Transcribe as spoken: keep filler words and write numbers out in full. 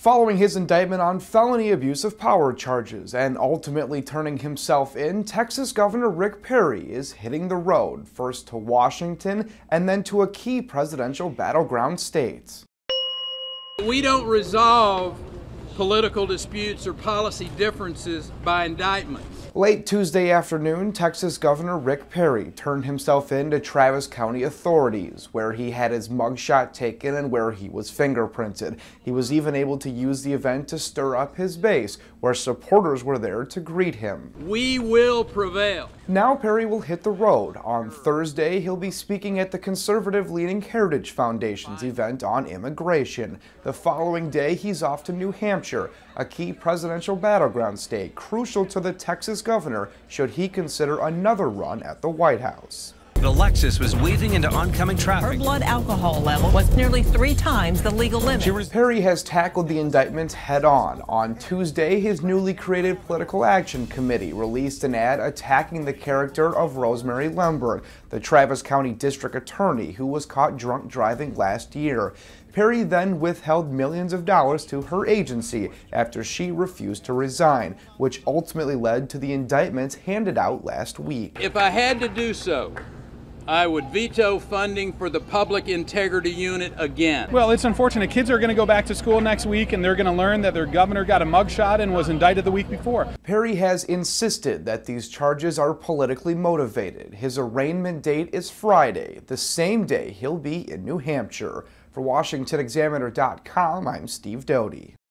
Following his indictment on felony abuse of power charges and ultimately turning himself in, Texas Governor Rick Perry is hitting the road, first to Washington and then to a key presidential battleground state. We don't resolve political disputes or policy differences by indictments. Late Tuesday afternoon, Texas Governor Rick Perry turned himself in to Travis County authorities, where he had his mugshot taken and where he was fingerprinted. He was even able to use the event to stir up his base, where supporters were there to greet him. We will prevail. Now Perry will hit the road. On Thursday, he'll be speaking at the conservative-leaning Heritage Foundation's event on immigration. The following day, he's off to New Hampshire, a key presidential battleground state crucial to the Texas governor should he consider another run at the White House. The Lexus was weaving into oncoming traffic. Her blood alcohol level was nearly three times the legal limit. Perry has tackled the indictments head-on. On Tuesday, his newly created Political Action Committee released an ad attacking the character of Rosemary Lemberg, the Travis County District Attorney who was caught drunk driving last year. Perry then withheld millions of dollars to her agency after she refused to resign, which ultimately led to the indictments handed out last week. If I had to do so, I would veto funding for the Public Integrity Unit again. Well, it's unfortunate. Kids are going to go back to school next week and they're going to learn that their governor got a mugshot and was indicted the week before. Perry has insisted that these charges are politically motivated. His arraignment date is Friday, the same day he'll be in New Hampshire. For Washington Examiner dot com, I'm Steve Doty.